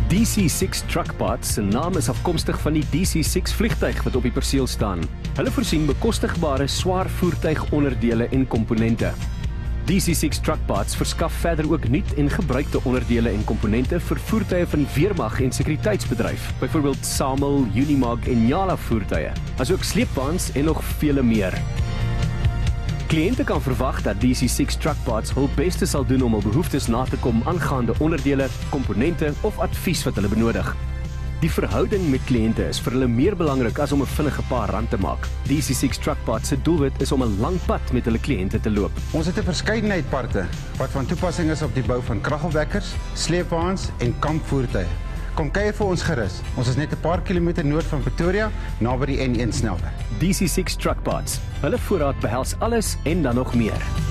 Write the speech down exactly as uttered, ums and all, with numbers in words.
D C six Truck Parts se naam is afkomstig van die D C six vliegtuig wat op die perseel staan. Hulle voorsien bekostigbare swaar voertuigonderdele en komponente. D C six Truck Parts verskaf verder ook nuut en gebruikte onderdele en komponente vir voertuie van weermag en sekuriteitsbedryf, byvoorbeeld SAML, Unimog en Jala voertuie, asook sleepwaens en nog vele meer. Kliënte kan verwag dat D C six Truck Parts hul beste sal doen om hul behoeftes na te kom aangaande onderdele, komponente of advies wat hulle benodig. Die verhouding met kliënte is vir hulle meer belangrik as om 'n vinnige paar rand te maak. D C six Truck Parts se doelwit is om 'n lang pad met hulle kliënte te loop. Ons het 'n verskeidenheid parte wat van toepassing is op die bou van kragopwekkers, sleepwaens en kampvoertuie. Kom kuier vir ons gerus. Ons is net 'n paar kilometer noord van Pretoria, naby die N een snelweg. D C six Truck Parts. Hulle voorraad behels alles en dan nog meer.